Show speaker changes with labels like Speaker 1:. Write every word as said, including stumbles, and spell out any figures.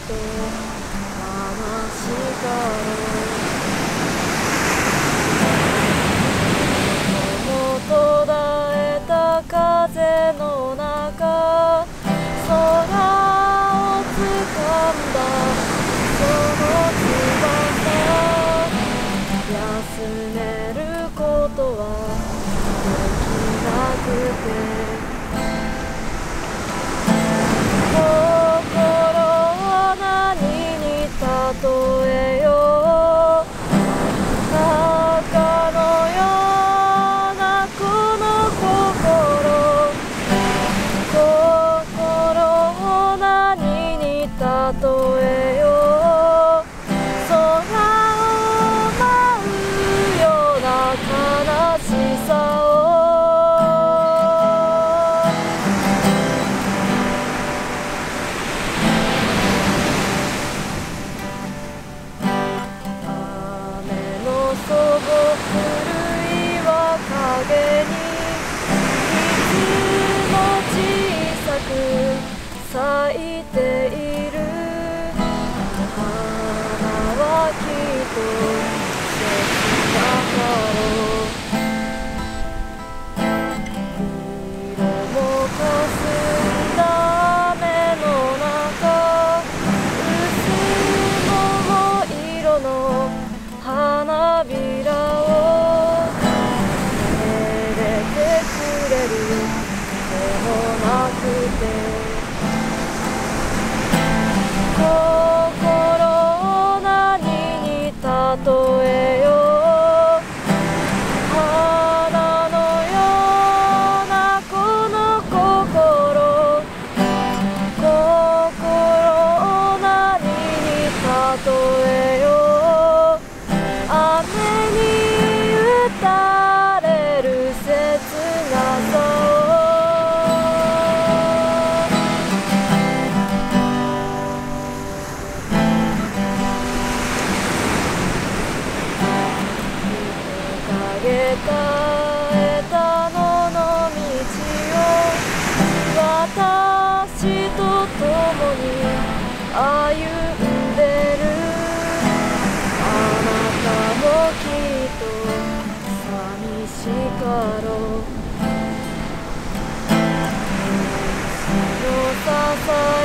Speaker 1: と悲しかろう。途絶えた風の中、空をつかんだその翼、休めることはできなくて、心を何に例えよう。鷹のようなこの心、心を何に例えよう。空を舞うような悲しさを、雨のそぼ古い岩陰にいつも小さく咲いている花はきっと切なかろう。色もかすんだ雨の中、薄桃色の花びらをめでてくれる手もなくて、心を何に例えよう。花のようなこの心、心を何に例えよう。雨に打たれる切なさを、掲げた枝野の道を私と共に歩んでる。あなたもきっと寂しかろう。の支え